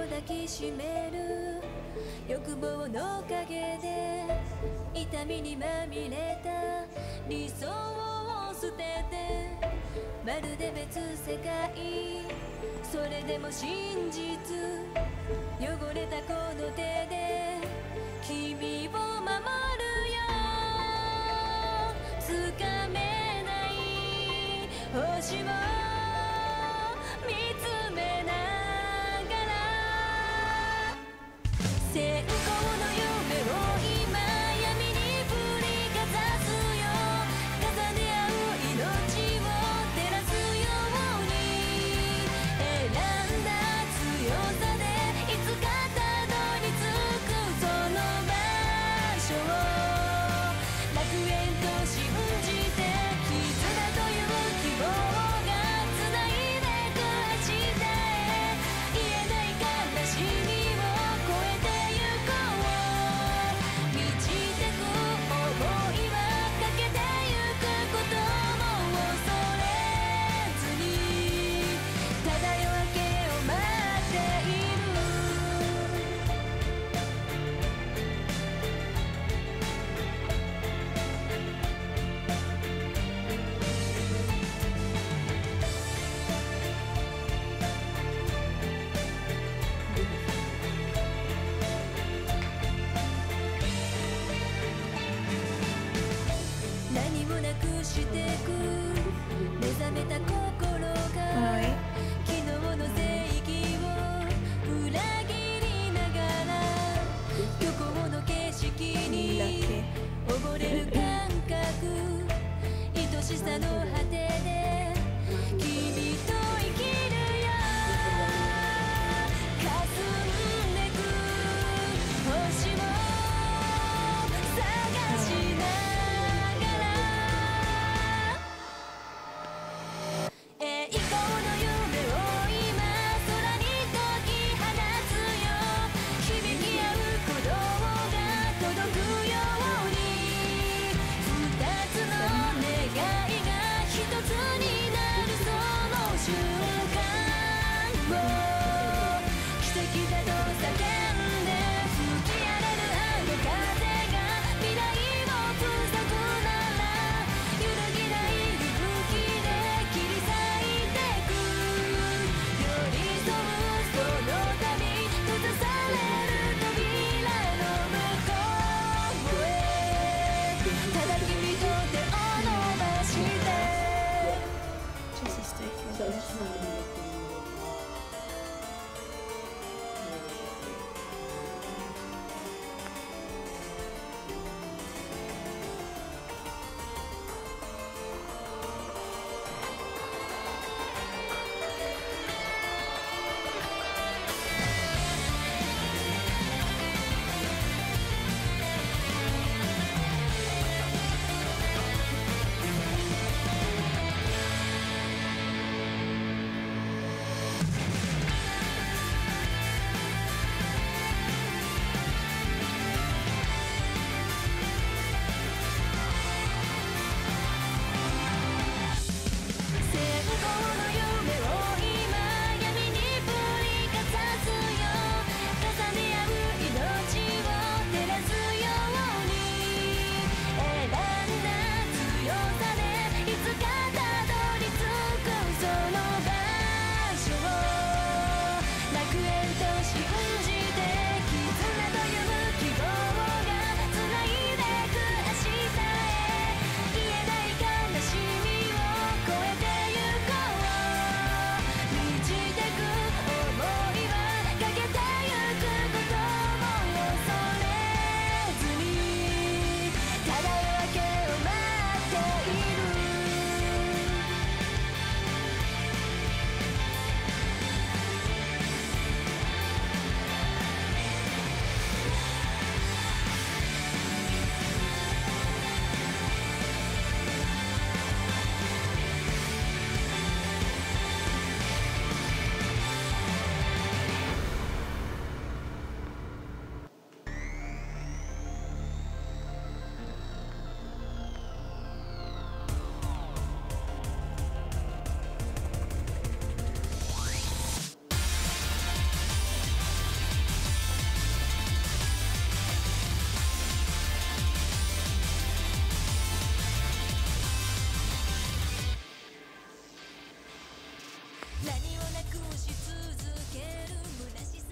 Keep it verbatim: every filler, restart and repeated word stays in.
抱きしめる欲望の陰で痛みにまみれた理想を捨ててまるで別世界それでも真実汚れたこの手で君を守るよつかめない星を見つめながら先行の夢を今闇に振りかざすよ重ね合う命を照らすように選んだ強さでいつかたどり着くその場所を楽園と信じて絆という希望がつないでく明日へ言えない悲しみを越えてゆこう満ちてく想いはかけてゆくことも恐れずにただ夜明けを待っている何もなくしてく目覚めた心がはい昨日の正義を裏切りながら虚構の景色に溺れる感覚愛しさの果てで君と生きるよ霞んでく星を探しながら何をなくし続ける虚しさ